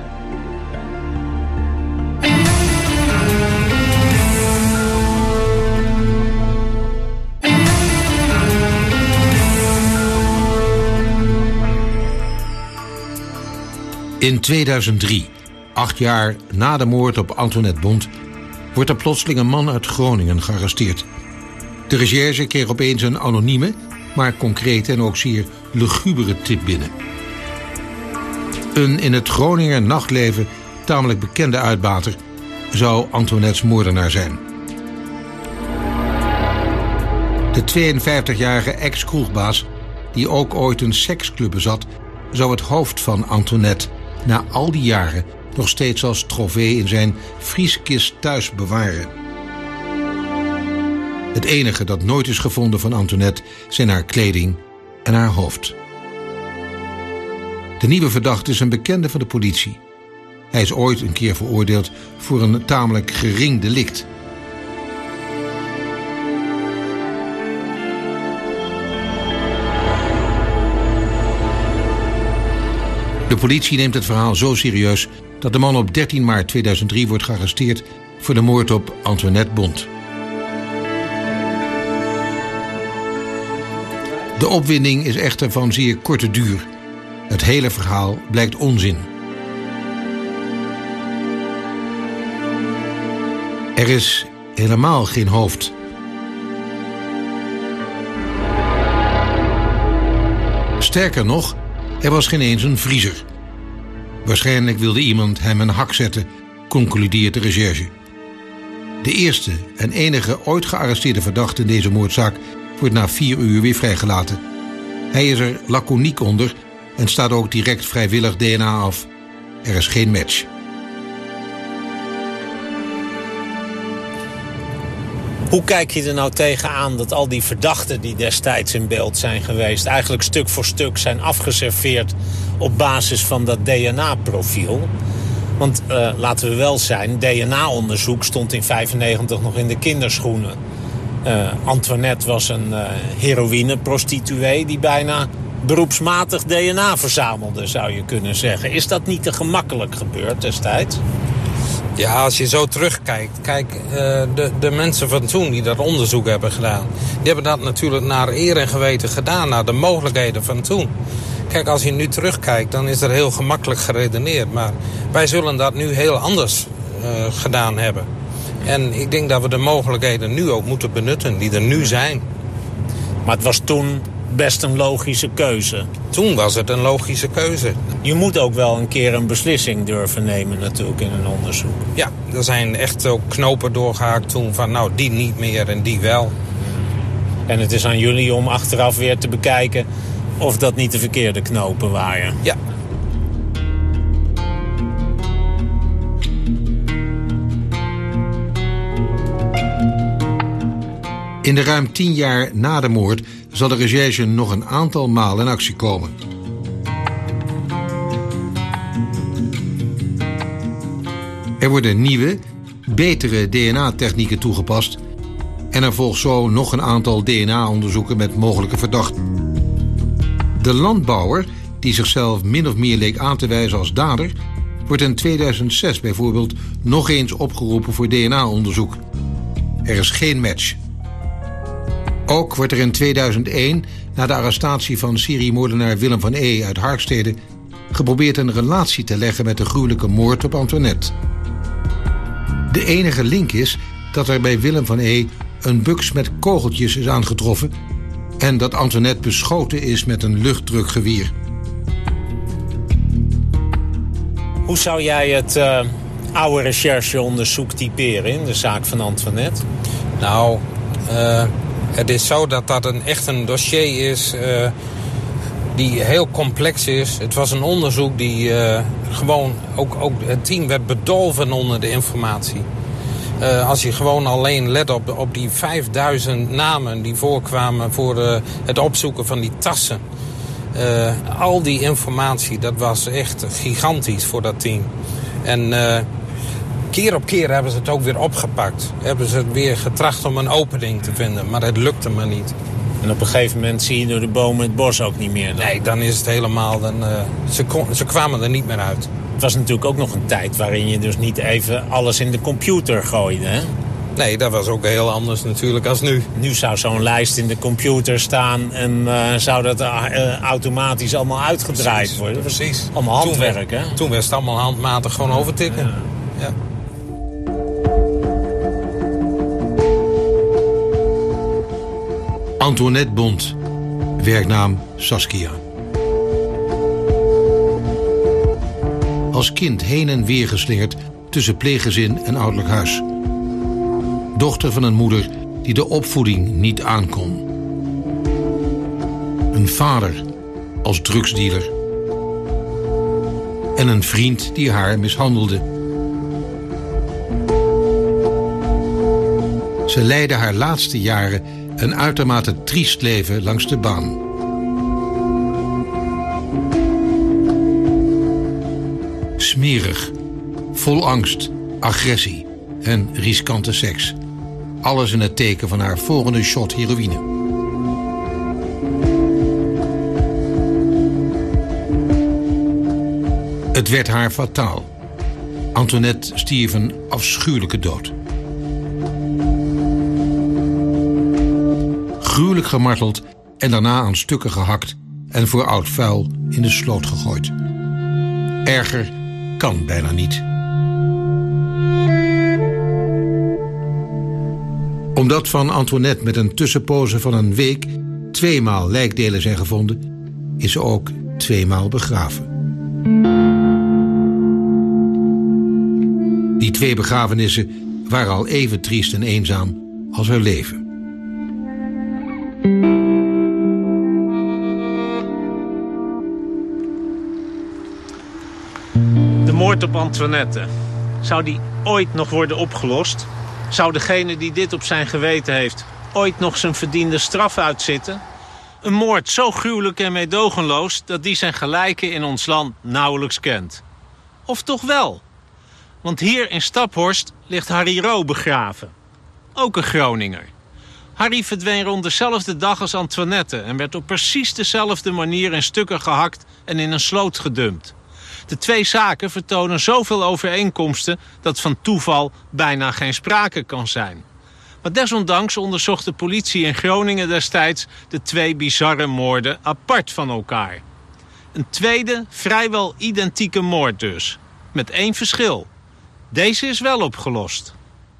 In 2003, 8 jaar na de moord op Antoinette Bont, wordt er plotseling een man uit Groningen gearresteerd. De recherche kreeg opeens een anonieme, maar concrete en ook zeer lugubere tip binnen. Een in het Groninger nachtleven tamelijk bekende uitbater zou Antoinette's moordenaar zijn. De 52-jarige ex-kroegbaas, die ook ooit een seksclub bezat, zou het hoofd van Antoinette na al die jaren nog steeds als trofee in zijn vrieskist thuis bewaren. Het enige dat nooit is gevonden van Antoinette zijn haar kleding en haar hoofd. De nieuwe verdachte is een bekende van de politie. Hij is ooit een keer veroordeeld voor een tamelijk gering delict. De politie neemt het verhaal zo serieus dat de man op 13 maart 2003 wordt gearresteerd voor de moord op Antoinette Bont. De opwinding is echter van zeer korte duur. Het hele verhaal blijkt onzin. Er is helemaal geen hoofd. Sterker nog, er was geen eens een vriezer. Waarschijnlijk wilde iemand hem een hak zetten, concludeert de recherche. De eerste en enige ooit gearresteerde verdachte in deze moordzaak wordt na 4 uur weer vrijgelaten. Hij is er laconiek onder en staat ook direct vrijwillig DNA af. Er is geen match. Hoe kijk je er nou tegenaan dat al die verdachten die destijds in beeld zijn geweest eigenlijk stuk voor stuk zijn afgeserveerd op basis van dat DNA-profiel? Want laten we wel zijn, DNA-onderzoek stond in 1995 nog in de kinderschoenen. Antoinette was een heroïneprostituee die bijna beroepsmatig DNA verzamelde, zou je kunnen zeggen. Is dat niet te gemakkelijk gebeurd destijds? Ja, als je zo terugkijkt. Kijk, de mensen van toen die dat onderzoek hebben gedaan, die hebben dat natuurlijk naar eer en geweten gedaan, naar de mogelijkheden van toen. Kijk, als je nu terugkijkt, dan is er heel gemakkelijk geredeneerd. Maar wij zullen dat nu heel anders gedaan hebben. En ik denk dat we de mogelijkheden nu ook moeten benutten, die er nu zijn. Maar het was toen best een logische keuze. Toen was het een logische keuze. Je moet ook wel een keer een beslissing durven nemen natuurlijk in een onderzoek. Ja, er zijn echt ook knopen doorgehaakt toen van nou, die niet meer en die wel. En het is aan jullie om achteraf weer te bekijken of dat niet de verkeerde knopen waren. Ja. In de ruim 10 jaar na de moord zal de recherche nog een aantal malen in actie komen. Er worden nieuwe, betere DNA-technieken toegepast en er volgt zo nog een aantal DNA-onderzoeken met mogelijke verdachten. De landbouwer, die zichzelf min of meer leek aan te wijzen als dader, wordt in 2006 bijvoorbeeld nog eens opgeroepen voor DNA-onderzoek. Er is geen match. Ook wordt er in 2001, na de arrestatie van seriemoordenaar Willem van E. uit Harkstede, geprobeerd een relatie te leggen met de gruwelijke moord op Antoinette. De enige link is dat er bij Willem van E. een buks met kogeltjes is aangetroffen en dat Antoinette beschoten is met een luchtdrukgeweer. Hoe zou jij het oude rechercheonderzoek typeren in de zaak van Antoinette? Nou, het is zo dat dat echt een dossier is die heel complex is. Het was een onderzoek die gewoon, ook het team werd bedolven onder de informatie. Als je gewoon alleen let op die 5000 namen die voorkwamen voor het opzoeken van die tassen. Al die informatie, dat was echt gigantisch voor dat team. En keer op keer hebben ze het ook weer opgepakt. Hebben ze weer getracht om een opening te vinden, maar het lukte maar niet. En op een gegeven moment zie je door de bomen het bos ook niet meer. Dan. Nee, dan is het helemaal... Ze kwamen er niet meer uit. Het was natuurlijk ook nog een tijd waarin je dus niet even alles in de computer gooide, hè? Nee, dat was ook heel anders natuurlijk als nu. Nu zou zo'n lijst in de computer staan en zou dat automatisch allemaal uitgedraaid worden. Precies. Allemaal handwerk, hè? Toen werd het allemaal handmatig gewoon overtikken. Ja. Antoinette Bond, werknaam Saskia. Als kind heen en weer geslingerd tussen pleeggezin en ouderlijk huis. Dochter van een moeder die de opvoeding niet aankon. Een vader als drugsdealer. En een vriend die haar mishandelde. Ze leidde haar laatste jaren een uitermate triest leven langs de baan. Smerig, vol angst, agressie en riskante seks. Alles in het teken van haar volgende shot heroïne. Het werd haar fataal. Antoinette stierf een afschuwelijke dood. Gruwelijk gemarteld en daarna aan stukken gehakt en voor oud vuil in de sloot gegooid. Erger kan bijna niet. Omdat van Antoinette met een tussenpoze van een week 2 maal lijkdelen zijn gevonden, is ze ook 2 maal begraven. Die 2 begrafenissen waren al even triest en eenzaam als haar leven. De moord op Antoinette. Zou die ooit nog worden opgelost? Zou degene die dit op zijn geweten heeft ooit nog zijn verdiende straf uitzitten? Een moord zo gruwelijk en meedogenloos dat die zijn gelijke in ons land nauwelijks kent. Of toch wel? Want hier in Staphorst ligt Harry Roo begraven. Ook een Groninger. Harry verdween rond dezelfde dag als Antoinette en werd op precies dezelfde manier in stukken gehakt en in een sloot gedumpt. De 2 zaken vertonen zoveel overeenkomsten dat van toeval bijna geen sprake kan zijn. Maar desondanks onderzocht de politie in Groningen destijds de 2 bizarre moorden apart van elkaar. Een tweede, vrijwel identieke moord dus. Met 1 verschil. Deze is wel opgelost.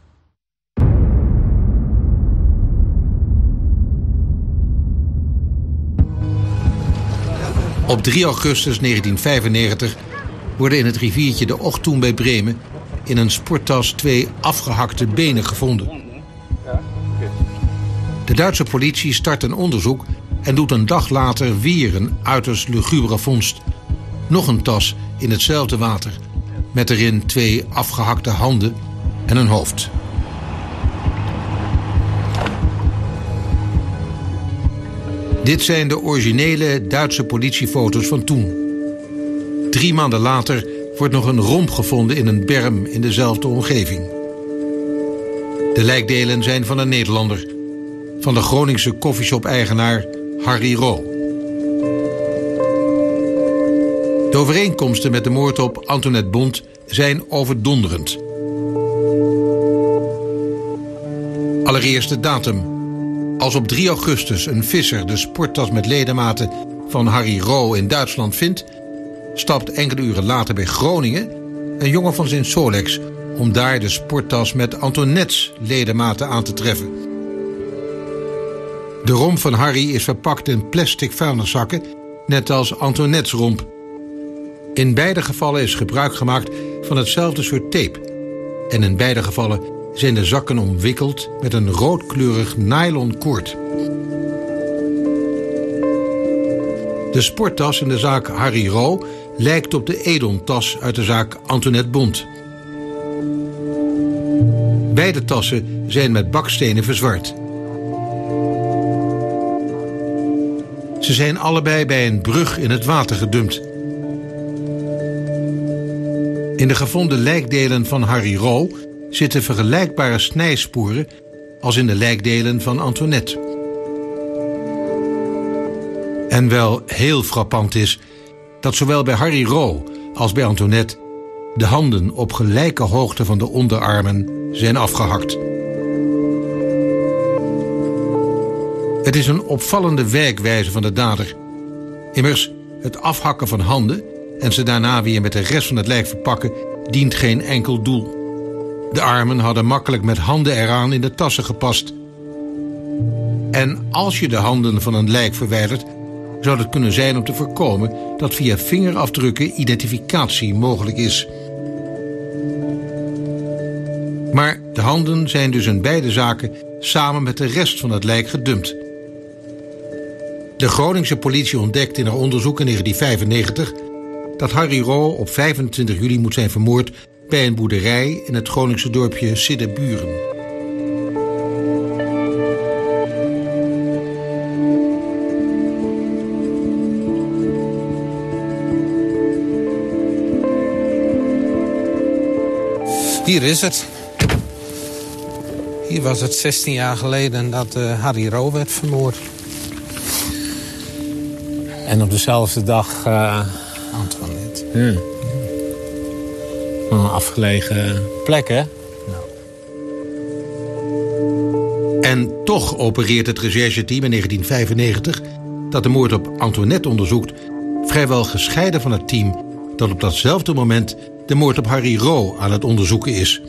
Op 3 augustus 1995 worden in het riviertje de Ochtoen bij Bremen in een sporttas 2 afgehakte benen gevonden. De Duitse politie start een onderzoek en doet een dag later weer een uiterst lugubere vondst. Nog een tas in hetzelfde water, met erin 2 afgehakte handen en een hoofd. Dit zijn de originele Duitse politiefoto's van toen. 3 maanden later wordt nog een romp gevonden in een berm in dezelfde omgeving. De lijkdelen zijn van een Nederlander, van de Groningse koffieshop-eigenaar Harry Roo. De overeenkomsten met de moord op Antoinette Bont zijn overdonderend. Allereerst de datum. Als op 3 augustus een visser de sporttas met ledematen van Harry Roo in Duitsland vindt, stapt enkele uren later bij Groningen een jongen van Sint-Solex om daar de sporttas met Antoinette's ledematen aan te treffen. De romp van Harry is verpakt in plastic vuilniszakken, net als Antoinette's romp. In beide gevallen is gebruik gemaakt van hetzelfde soort tape. En in beide gevallen zijn de zakken omwikkeld met een roodkleurig nylon koord. De sporttas in de zaak Harry Roo lijkt op de Edon-tas uit de zaak Antoinette Bont. Beide tassen zijn met bakstenen verzwart. Ze zijn allebei bij een brug in het water gedumpt. In de gevonden lijkdelen van Harry Roo zitten vergelijkbare snijsporen als in de lijkdelen van Antoinette. En wel heel frappant is dat zowel bij Harry Roo als bij Antoinette de handen op gelijke hoogte van de onderarmen zijn afgehakt. Het is een opvallende werkwijze van de dader. Immers, het afhakken van handen en ze daarna weer met de rest van het lijk verpakken dient geen enkel doel. De armen hadden makkelijk met handen eraan in de tassen gepast. En als je de handen van een lijk verwijdert, zou het kunnen zijn om te voorkomen dat via vingerafdrukken identificatie mogelijk is. Maar de handen zijn dus in beide zaken samen met de rest van het lijk gedumpt. De Groningse politie ontdekt in haar onderzoek in 1995 dat Harry Roo op 25 juli moet zijn vermoord bij een boerderij in het Groningse dorpje Siddeburen. Hier is het. Hier was het 16 jaar geleden dat Harry Roo werd vermoord. En op dezelfde dag Antoinette. Een afgelegen plek, hè? En toch opereert het rechercheteam in 1995, dat de moord op Antoinette onderzoekt, vrijwel gescheiden van het team dat op datzelfde moment de moord op Harry Roo aan het onderzoeken is.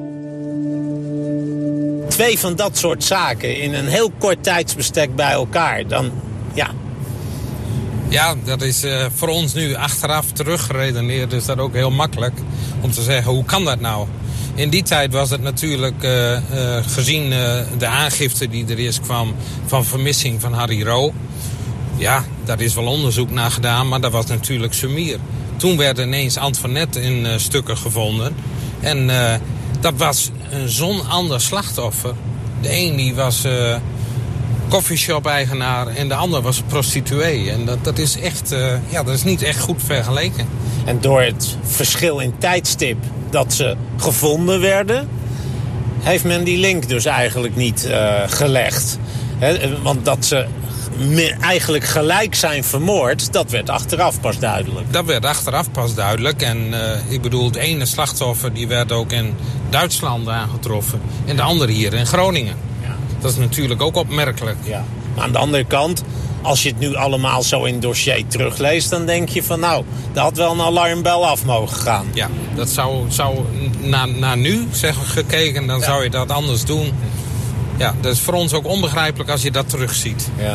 2 van dat soort zaken in een heel kort tijdsbestek bij elkaar, dan Ja, dat is voor ons nu achteraf teruggeredeneerd. Dus dat ook heel makkelijk om te zeggen, hoe kan dat nou? In die tijd was het natuurlijk, gezien de aangifte die er eerst kwam van vermissing van Harry Ro. Ja, daar is wel onderzoek naar gedaan, maar dat was natuurlijk sumier. Toen werd ineens Antoinette in stukken gevonden. En dat was zo'n ander slachtoffer. De een die was coffeeshop-eigenaar en de ander was prostituee. En dat is echt, dat is niet echt goed vergeleken. En door het verschil in tijdstip dat ze gevonden werden, heeft men die link dus eigenlijk niet gelegd. Want dat ze eigenlijk gelijk zijn vermoord, dat werd achteraf pas duidelijk. Dat werd achteraf pas duidelijk. En ik bedoel, het ene slachtoffer die werd ook in Duitsland aangetroffen. En de andere hier in Groningen. Ja. Dat is natuurlijk ook opmerkelijk. Ja. Maar aan de andere kant, als je het nu allemaal zo in het dossier terugleest, dan denk je van nou, daar had wel een alarmbel af mogen gaan. Ja, dat zou naar nu gekeken, dan zou je dat anders doen. Ja, dat is voor ons ook onbegrijpelijk als je dat terugziet. Ja.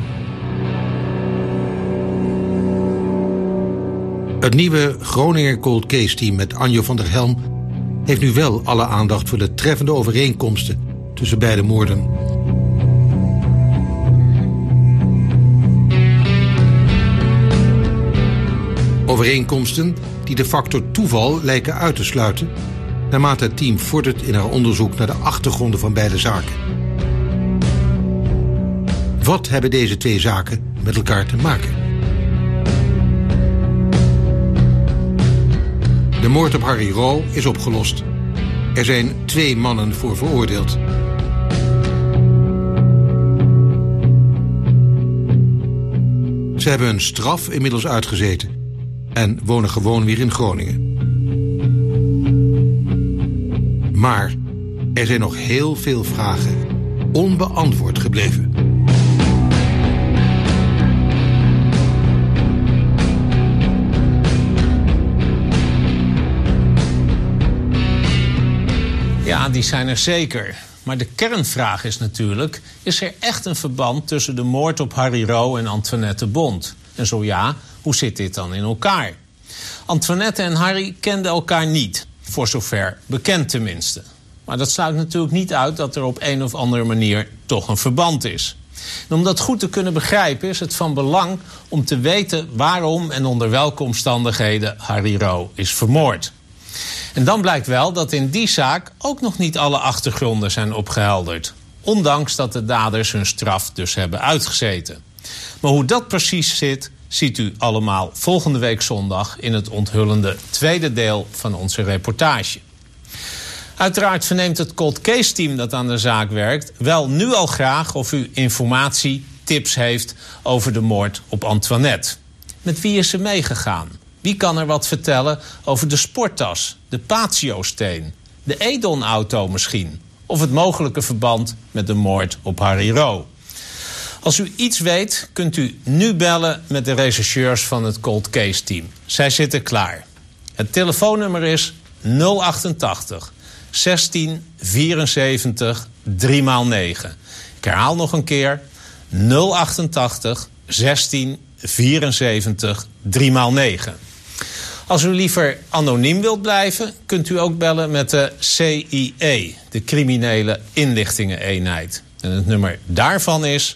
Het nieuwe Groninger Cold Case Team met Anjo van der Helm heeft nu wel alle aandacht voor de treffende overeenkomsten tussen beide moorden. Overeenkomsten die de factor toeval lijken uit te sluiten, naarmate het team vordert in haar onderzoek naar de achtergronden van beide zaken. Wat hebben deze twee zaken met elkaar te maken? De moord op Harry Ro is opgelost. Er zijn 2 mannen voor veroordeeld. Ze hebben hun straf inmiddels uitgezeten en wonen gewoon weer in Groningen. Maar er zijn nog heel veel vragen onbeantwoord gebleven. Ja, die zijn er zeker. Maar de kernvraag is natuurlijk, is er echt een verband tussen de moord op Harry Ro en Antoinette de Bond? En zo ja, hoe zit dit dan in elkaar? Antoinette en Harry kenden elkaar niet, voor zover bekend tenminste. Maar dat sluit natuurlijk niet uit dat er op een of andere manier toch een verband is. En om dat goed te kunnen begrijpen is het van belang om te weten waarom en onder welke omstandigheden Harry Ro is vermoord. En dan blijkt wel dat in die zaak ook nog niet alle achtergronden zijn opgehelderd. Ondanks dat de daders hun straf dus hebben uitgezeten. Maar hoe dat precies zit, ziet u allemaal volgende week zondag in het onthullende tweede deel van onze reportage. Uiteraard verneemt het Cold Case Team dat aan de zaak werkt wel nu al graag of u informatie, tips heeft over de moord op Antoinette. Met wie is ze meegegaan? Wie kan er wat vertellen over de sporttas, de Patio-steen, de Edon-auto misschien? Of het mogelijke verband met de moord op Harry Ro? Als u iets weet, kunt u nu bellen met de rechercheurs van het Cold Case Team. Zij zitten klaar. Het telefoonnummer is 088 16 74 3x9. Ik herhaal nog een keer. 088 16 74 3x9. Als u liever anoniem wilt blijven, kunt u ook bellen met de CIE, de Criminele Inlichtingeneenheid. En het nummer daarvan is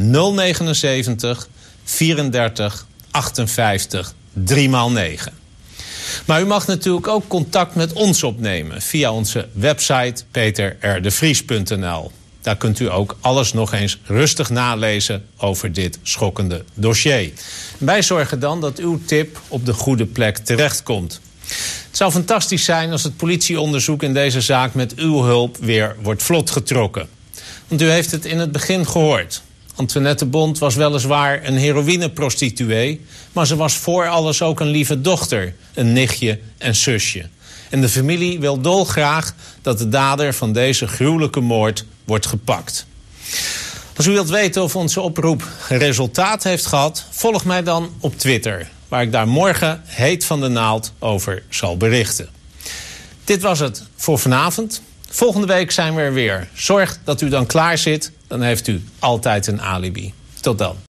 079 34 58 3x9. Maar u mag natuurlijk ook contact met ons opnemen via onze website peterrdevries.nl. Daar kunt u ook alles nog eens rustig nalezen over dit schokkende dossier. Wij zorgen dan dat uw tip op de goede plek terechtkomt. Het zou fantastisch zijn als het politieonderzoek in deze zaak met uw hulp weer wordt vlotgetrokken. Want u heeft het in het begin gehoord. Antoinette de Bond was weliswaar een heroïneprostituee, maar ze was voor alles ook een lieve dochter, een nichtje en zusje. En de familie wil dolgraag dat de dader van deze gruwelijke moord wordt gepakt. Als u wilt weten of onze oproep resultaat heeft gehad, volg mij dan op Twitter, waar ik daar morgen heet van de naald over zal berichten. Dit was het voor vanavond. Volgende week zijn we er weer. Zorg dat u dan klaar zit, dan heeft u altijd een alibi. Tot dan.